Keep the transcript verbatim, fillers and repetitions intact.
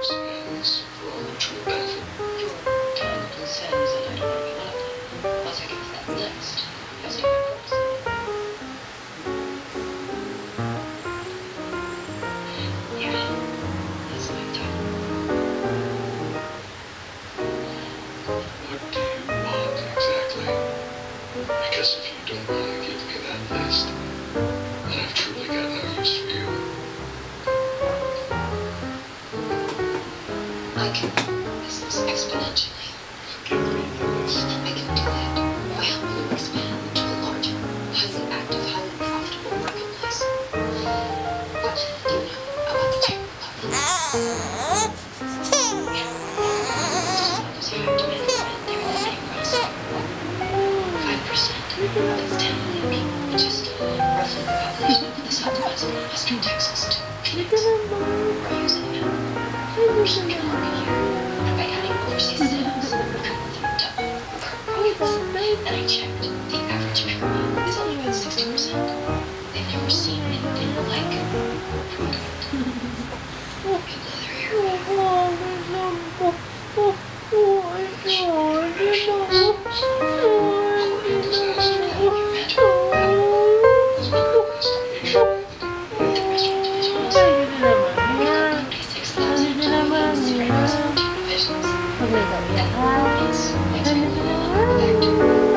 lives and is for our mutual benefit. Time consents and I don't want to be one of them. Once I get to that list, you'll see my purpose. Yeah, that's my time. What do you want exactly? Because if you don't want to give me that list, then I've truly got no use for you. I can grow business exponentially. Give me the list. I can do that by helping you expand into a larger, highly active, highly profitable marketplace. What do you know about the tech republic? Just higher demand than everything anywhere else. Five percent of its ten million people, which is roughly the population of the southwest and western Texas to Phoenix, are using it. We're second market here, and by adding overseas sales, we could more than double our profits. And I checked, the average premium is only about sixty percent. They've never seen anything like product. People are here. The restaurant division is thirty-six thousand employees spread across two divisions. And it's like a factory.